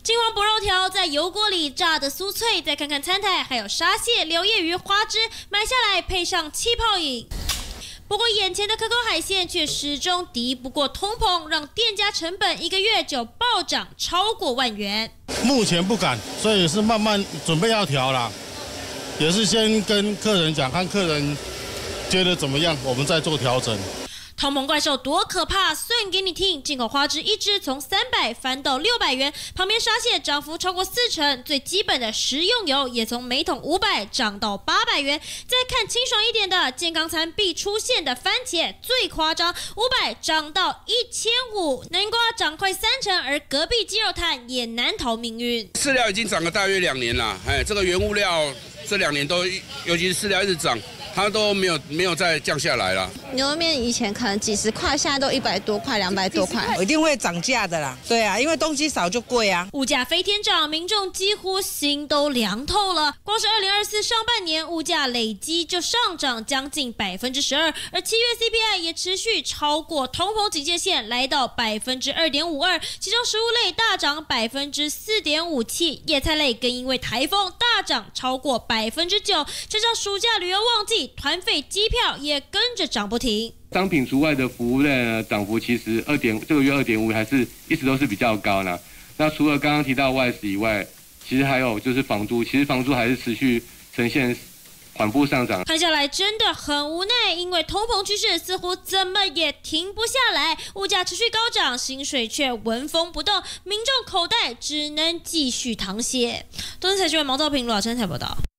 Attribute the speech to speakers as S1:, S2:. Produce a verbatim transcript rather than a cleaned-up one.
S1: 金黄薄肉条在油锅里炸得酥脆，再看看餐台，还有沙蟹、柳叶鱼、花枝，买下来配上气泡饮。不过眼前的可口海鲜却始终敌不过通膨，让店家成本一个月就暴涨超过万元。
S2: 目前不敢，所以是慢慢准备要调啦，也是先跟客人讲，看客人觉得怎么样，我们再做调整。
S1: 通膨怪兽多可怕？算给你听。进口花枝一只从三百翻到六百元，旁边沙蟹涨幅超过四成，最基本的食用油也从每桶五百涨到八百元。再看清爽一点的，健康餐必出现的番茄最夸张，五百涨到一千五，南瓜涨快三成，而隔壁鸡肉摊也难逃命运。
S3: 饲料已经涨了大约两年了，哎，这个原物料这两年都，尤其是饲料一直涨。它都没有没有再降下来了。
S4: 牛肉面以前可能几十块，现在都一百多块、两百多块，
S5: 一定会涨价的啦。对啊，因为东西少就贵啊。
S1: 物价飞天涨，民众几乎心都凉透了。光是二零二四上半年，物价累积就上涨将近百分之十二，而七月 C P I 也持续超过通膨警戒线，来到百分之二点五二。其中食物类大涨百分之四点五七，叶菜类更因为台风大涨超过百分之九，加上暑假旅游旺季。团费、机票也跟着涨不停。
S6: 商品除外的服务类呢，涨幅其实二点这个月二点五，还是一直都是比较高呢。那除了刚刚提到外食以外，其实还有就是房租，其实房租还是持续呈现缓步上涨。
S1: 看下来真的很无奈，因为通膨趋势似乎怎么也停不下来，物价持续高涨，薪水却纹风不动，民众口袋只能继续淌血。东森财新闻毛兆平、罗老师采报道。